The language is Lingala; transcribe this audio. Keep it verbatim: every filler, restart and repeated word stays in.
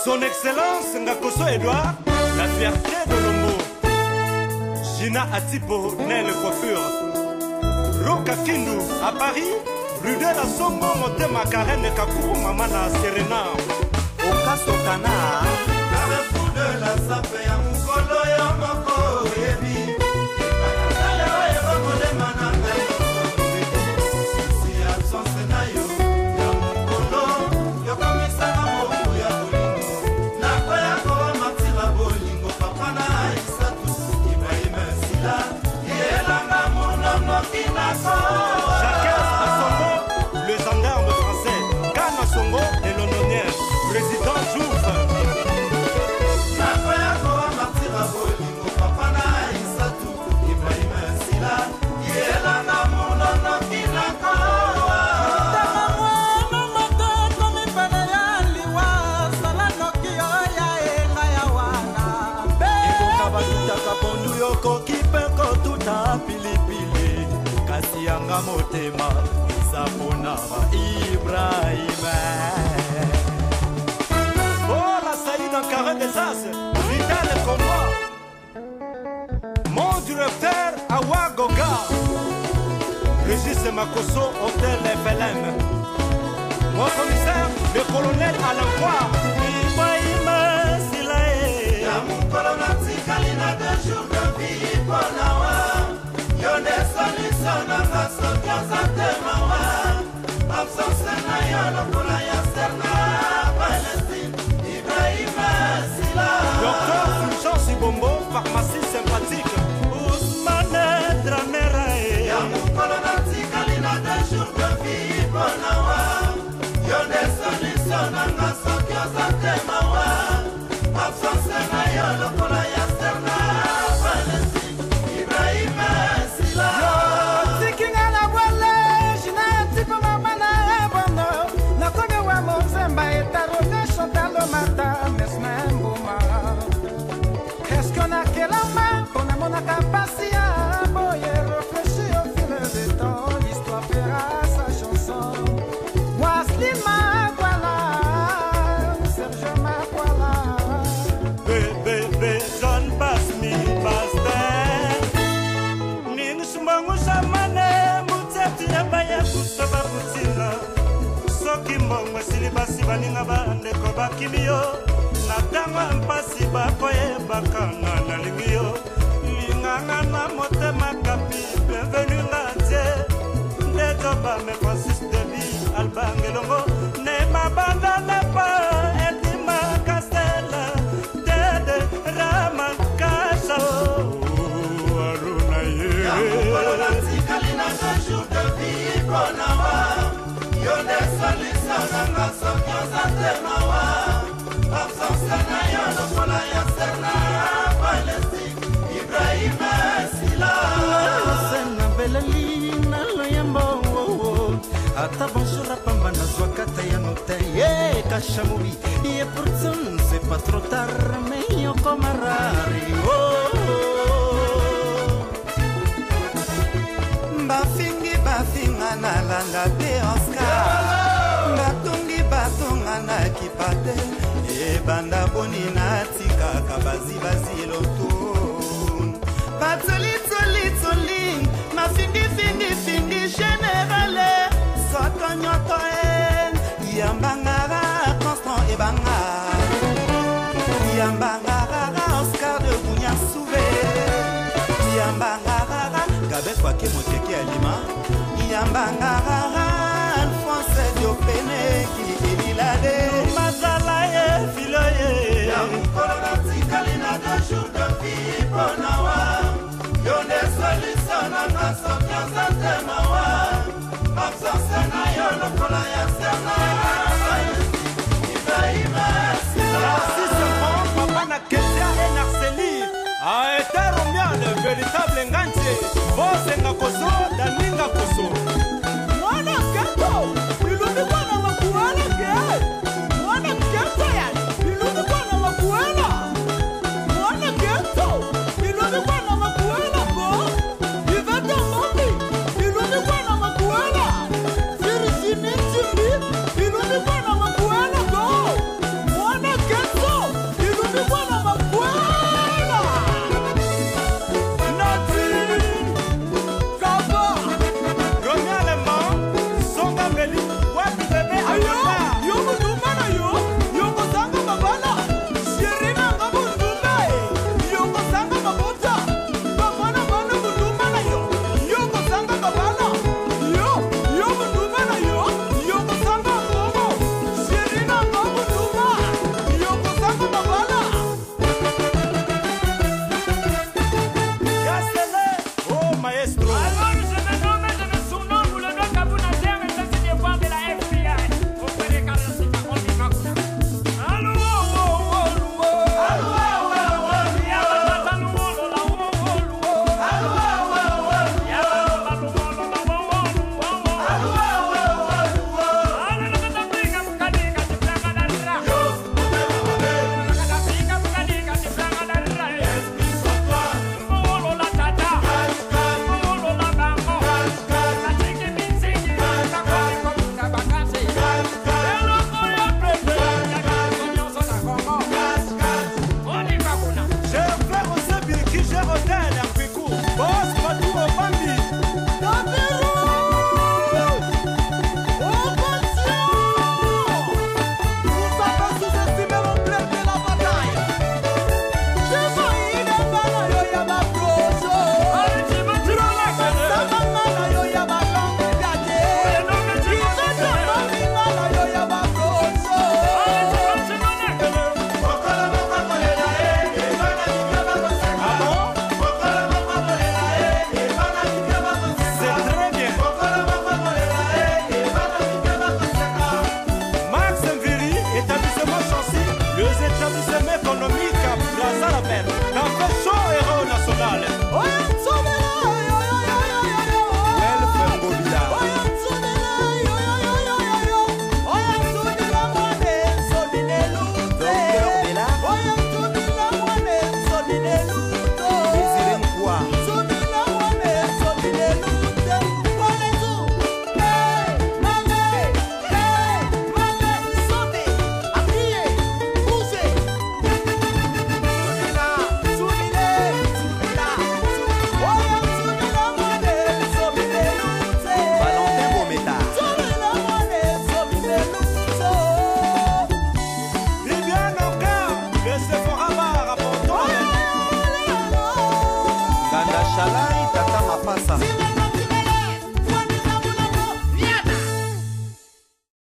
Son Excellence Ngakoso Edouard, la fierté de Lombo. Gina Atipo, Nel Coiffure. Roka Kindu, à Paris, rue de la Sombo, Motema Karen Kakuru, Mamana Serena. Okaso Kana, Carrefour de la Sape, Amukolo, Yamako, Ebi. pilipili kasi yanga motema sapona ba Ibrahima. Oh la Saïd en carré des as, vital combat. Mon directeur Awa Goga, Régis Makoso, hôtel F L M. Mon commissaire, le colonel Alain Croix. Ibrahima Silae Yamu colonel Tikalina de jour de vie pour Nawa. Yone solution na ngaso kyanza temawa. Absence na yolo kula ya serna Palestine. Ibrahima Sila Docteur Fulgence Ibombo, pharmacie sympathique. Ousmane Dramerae Yamu colonel Tikalina de jour de vie pour Nawa. Yone solution na ngaso kyanza temawa. Absence na yolo kula ya serna Palestine. Ibrahima Sila basi baninga bandeko bakimio natanga mpasi bakoyebaka nga nalingi yo linganga na motema kapi bienvenu nga tie ndejoba me Francis Debi albangelongo ne mabanda nepa etima kasela dede ramakasa aruna ye Yamukolona tikalina na jour de vie konawa Yone solution na ngaso kyoza temawa Absence na yono kola ya serna Palestine Ibrahima Sila Sena belali na loyambo Ata bonjour pamba na zwakata ya note Ye kashamubi Ye pourtant c'est pas trop tard Mais yoko marari Bafingi bafinga na landa pe Oscar Batungi batunga na kipate E banda boni na tika kabazi bazi lotun Batoli toli toli Mafingi fingi fingi generale Soto nyoto en Yambangara Constant e banga Yambangara Oscar de Bounia Souvé Yambangara Gabe kwa ke moteki alima Yambangara Alphonse Diopene ki elilade Mazala ye filo ye Yamukolona tikalina na jour de vie konawa Yone solution na ngaso kyoza temawa Absence na yono kola ya serna Palestine Ibrahima Sila Papa na Kesia et Narceli a été Romian, le véritable Nganche. Vos Ngakoso, Daninga Koso. Mwana keto, ilumi kwa na makuela ke. Mwana keto ya, ilumi kwa na makuela. Mwana keto, ilumi kwa na makuela ko. Ivete mobi, ilumi kwa na makuela. Siri sini chimbi, ilumi kwa na makuela ko. Mwana keto. Zile